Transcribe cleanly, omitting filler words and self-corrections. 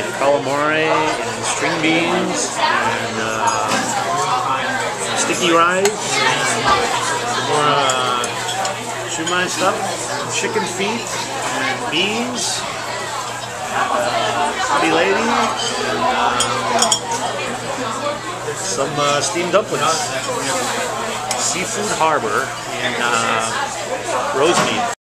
calamari and string beans and sticky rice and more shumai stuff, chicken feet and beans, honey lady, and some steamed dumplings. Seafood Harbour in Rosemead.